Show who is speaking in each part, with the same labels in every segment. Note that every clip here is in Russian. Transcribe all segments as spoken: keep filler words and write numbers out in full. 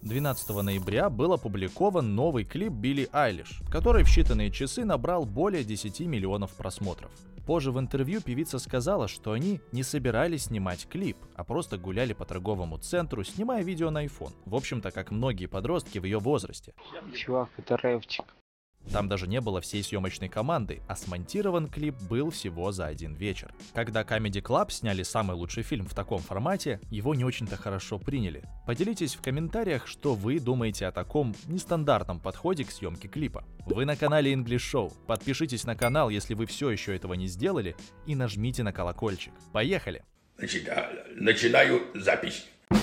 Speaker 1: двенадцатого ноября был опубликован новый клип Билли Айлиш, который в считанные часы набрал более десяти миллионов просмотров. Позже в интервью певица сказала, что они не собирались снимать клип, а просто гуляли по торговому центру, снимая видео на iPhone. В общем-то, как многие подростки в ее возрасте.
Speaker 2: Чувак, это рэпчик.
Speaker 1: Там даже не было всей съемочной команды, а смонтирован клип был всего за один вечер. Когда Comedy Club сняли самый лучший фильм в таком формате, его не очень-то хорошо приняли. Поделитесь в комментариях, что вы думаете о таком нестандартном подходе к съемке клипа. Вы на канале English Show. Подпишитесь на канал, если вы все еще этого не сделали, и нажмите на колокольчик. Поехали!
Speaker 3: Начинаю запись.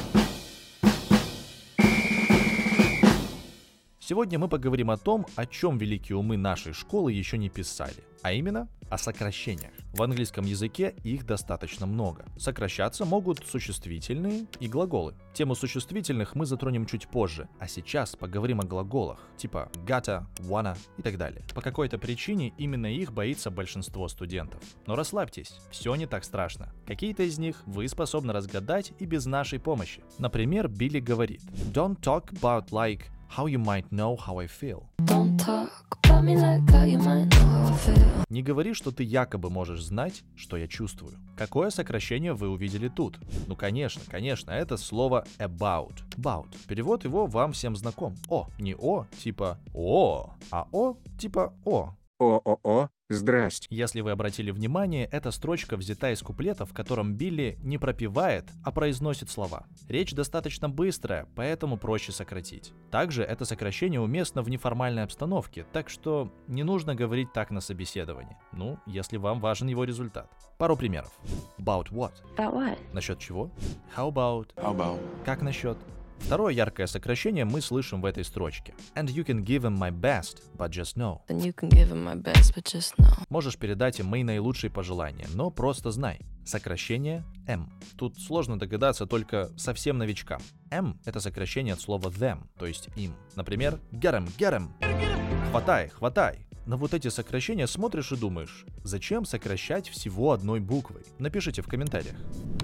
Speaker 1: Сегодня мы поговорим о том, о чем великие умы нашей школы еще не писали, а именно о сокращениях. В английском языке их достаточно много. Сокращаться могут существительные и глаголы. Тему существительных мы затронем чуть позже, а сейчас поговорим о глаголах, типа gotta, wanna и так далее. По какой-то причине именно их боится большинство студентов. Но расслабьтесь, все не так страшно. Какие-то из них вы способны разгадать и без нашей помощи. Например, Билли говорит: Don't talk about like how you might know how I feel.
Speaker 4: Don't talk about me like how you might know how I feel.
Speaker 1: Не говори, что ты якобы можешь знать, что я чувствую. Какое сокращение вы увидели тут? Ну конечно, конечно, это слово about. About. Перевод его вам всем знаком. О, не о, типа о, а о, типа о.
Speaker 2: О-о-о, здрасте.
Speaker 1: Если вы обратили внимание, эта строчка взята из куплета, в котором Билли не пропевает, а произносит слова. Речь достаточно быстрая, поэтому проще сократить. Также это сокращение уместно в неформальной обстановке, так что не нужно говорить так на собеседовании. Ну, если вам важен его результат. Пару примеров. About what?
Speaker 4: About what?
Speaker 1: Насчет чего? How about?
Speaker 3: How about?
Speaker 1: Как насчет? Второе яркое сокращение мы слышим в этой строчке. And you can give him my best, but just know.
Speaker 4: And you can give him my best, but just know.
Speaker 1: Можешь передать им мои наилучшие пожелания, но просто знай. Сокращение M. Тут сложно догадаться только совсем новичкам. M — это сокращение от слова them, то есть им. Например, get him, get him. Хватай, хватай. На вот эти сокращения смотришь и думаешь, зачем сокращать всего одной буквой? Напишите в комментариях.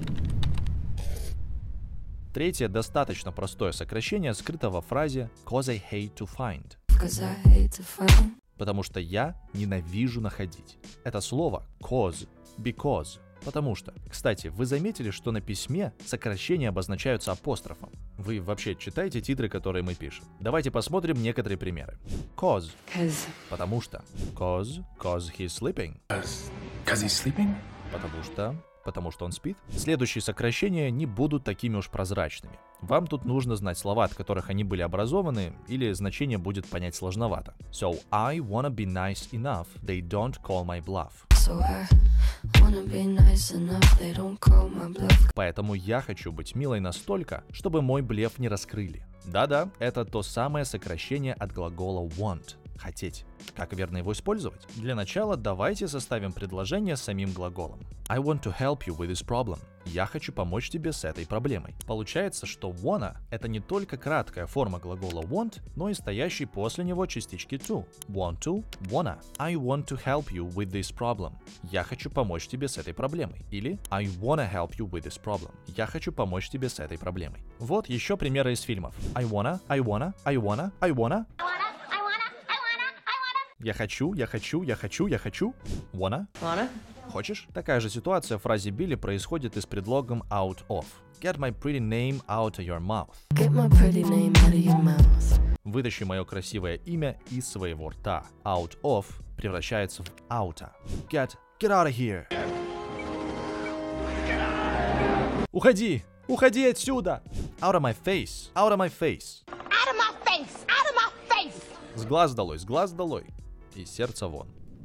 Speaker 1: Третье достаточно простое сокращение скрыто во фразе «cause I hate to find».
Speaker 4: Cause I hate to find.
Speaker 1: Потому что я ненавижу находить. Это слово cause, because, потому что. Кстати, вы заметили, что на письме сокращения обозначаются апострофом? Вы вообще читаете титры, которые мы пишем? Давайте посмотрим некоторые примеры. Cause.
Speaker 4: Cause.
Speaker 1: Потому что. Cause, cause he's sleeping.
Speaker 3: Cause, cause he's sleeping?
Speaker 1: Потому что... Потому что он спит. Следующие сокращения не будут такими уж прозрачными. Вам тут нужно знать слова, от которых они были образованы, или значение будет понять сложновато. So I wanna be nice enough, they don't call my bluff.
Speaker 4: So I wanna be nice enough, they don't call my bluff.
Speaker 1: Поэтому я хочу быть милой настолько, чтобы мой блеф не раскрыли. Да-да, это то самое сокращение от глагола want. Хотеть. Как верно его использовать? Для начала давайте составим предложение с самим глаголом. I want to help you with this problem. Я хочу помочь тебе с этой проблемой. Получается, что wanna — это не только краткая форма глагола want, но и стоящий после него частички to. Want to, wanna. I want to help you with this problem. Я хочу помочь тебе с этой проблемой. Или I wanna help you with this problem. Я хочу помочь тебе с этой проблемой. Вот еще примеры из фильмов. I wanna, I wanna, I wanna, I wanna. Я хочу, я хочу, я хочу, я хочу. Wanna?
Speaker 4: Wanna?
Speaker 1: Хочешь? Такая же ситуация в фразе Билли происходит и с предлогом out of. Get my pretty name out of your mouth.
Speaker 4: Get my pretty name out of your mouth.
Speaker 1: Выдащи мое красивое имя из своего рта. Out of превращается в outa. Get, get out of here. Уходи! Уходи отсюда! Out of my face! Out of my face!
Speaker 5: Out of my face! Out of my face!
Speaker 1: С глаз долой, с глаз долой. И сердце вон.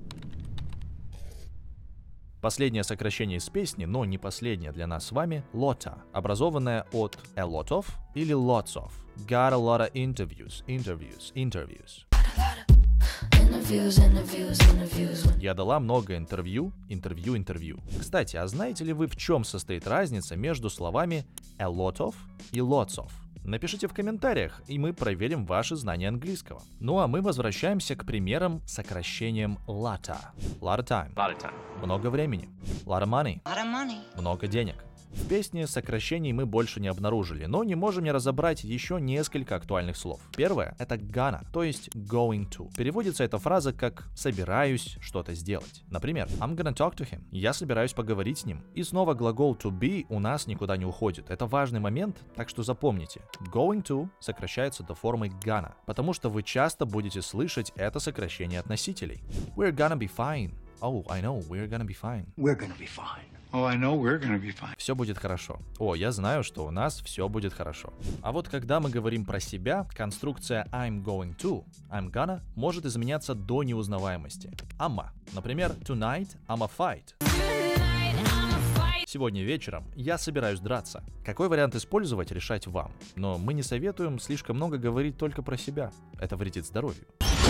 Speaker 1: Последнее сокращение из песни, но не последнее для нас с вами, lotta, образованное от a lot of или lots of. Got a lot of interviews, interviews, interviews.
Speaker 4: Interviews, interviews, interviews.
Speaker 1: Я дала много интервью, интервью, интервью. Кстати, а знаете ли вы, в чем состоит разница между словами a lot of и lots of? Напишите в комментариях, и мы проверим ваши знания английского. Ну а мы возвращаемся к примерам с сокращением lotta. Lot of time.
Speaker 2: Lot of time.
Speaker 1: Много времени. Lot of money.
Speaker 5: Lot of money.
Speaker 1: Много денег. В песне сокращений мы больше не обнаружили, но не можем не разобрать еще несколько актуальных слов. Первое — это gonna, то есть going to. Переводится эта фраза как «собираюсь что-то сделать». Например, I'm gonna talk to him. Я собираюсь поговорить с ним. И снова глагол to be у нас никуда не уходит. Это важный момент, так что запомните. Going to сокращается до формы gonna, потому что вы часто будете слышать это сокращение от носителей. We're gonna be fine. Oh, I know, we're gonna be fine.
Speaker 6: We're gonna be fine. Oh, I know we're gonna be fine.
Speaker 1: Все будет хорошо. О, я знаю, что у нас все будет хорошо. А вот когда мы говорим про себя, конструкция I'm going to, I'm gonna может изменяться до неузнаваемости. I'ma. Например, tonight I'ma fight. Сегодня вечером я собираюсь драться. Какой вариант использовать, решать вам. Но мы не советуем слишком много говорить только про себя. Это вредит здоровью.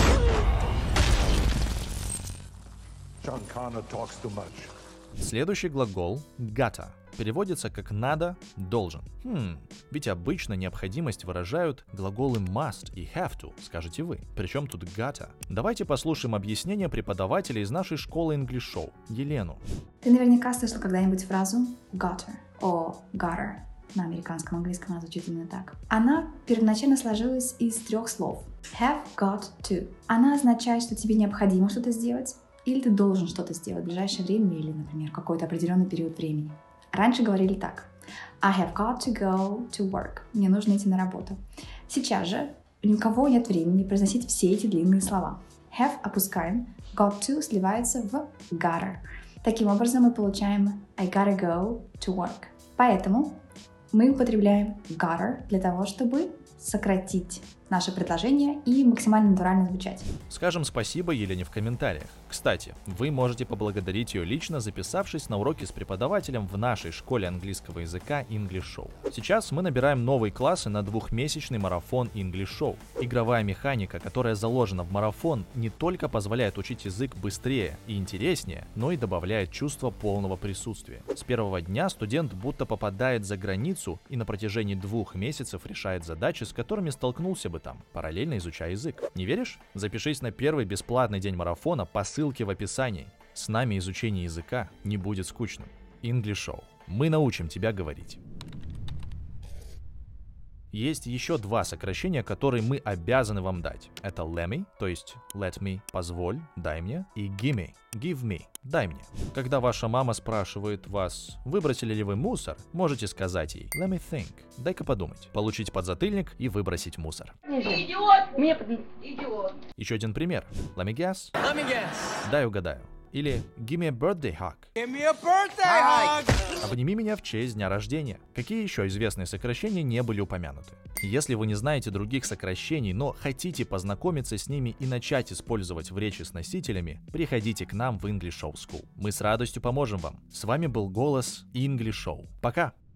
Speaker 7: John Connor talks too much.
Speaker 1: Следующий глагол gotta переводится как надо, должен. Хм, ведь обычно необходимость выражают глаголы must и have to, скажете вы. Причем тут gotta? Давайте послушаем объяснение преподавателя из нашей школы English Show, Елену.
Speaker 8: Ты наверняка слышал когда-нибудь фразу gotter о gotter. На американском английском она звучит именно так. Она первоначально сложилась из трех слов. Have got to. Она означает, что тебе необходимо что-то сделать, или ты должен что-то сделать в ближайшее время, или, например, какой-то определенный период времени. Раньше говорили так. I have got to go to work. Мне нужно идти на работу. Сейчас же ни у кого нет времени произносить все эти длинные слова. Have опускаем, got to сливается в gotta. Таким образом мы получаем I gotta go to work. Поэтому мы употребляем gotta для того, чтобы сократить наше предложение и максимально натурально звучать.
Speaker 1: Скажем спасибо Елене в комментариях. Кстати, вы можете поблагодарить ее лично, записавшись на уроки с преподавателем в нашей школе английского языка English Show. Сейчас мы набираем новые классы на двухмесячный марафон English Show. Игровая механика, которая заложена в марафон, не только позволяет учить язык быстрее и интереснее, но и добавляет чувство полного присутствия. С первого дня студент будто попадает за границу и на протяжении двух месяцев решает задачи, с которыми столкнулся бы там, параллельно изучая язык. Не веришь? Запишись на первый бесплатный день марафона по ссылке в описании. С нами изучение языка не будет скучным. English Show. Мы научим тебя говорить. Есть еще два сокращения, которые мы обязаны вам дать. Это let me, то есть let me, позволь, дай мне, и gimme, give me, дай мне. Когда ваша мама спрашивает вас, выбросили ли вы мусор, можете сказать ей let me think, дай-ка подумать, получить подзатыльник и выбросить мусор.
Speaker 5: Идиот! Мне идиот.
Speaker 1: Еще один пример. Let me guess. Let me guess. Дай угадаю. Или give me a birthday hug. Give me a birthday hug. Обними меня в честь дня рождения. Какие еще известные сокращения не были упомянуты? Если вы не знаете других сокращений, но хотите познакомиться с ними и начать использовать в речи с носителями, приходите к нам в English Show School. Мы с радостью поможем вам. С вами был голос English Show. Пока!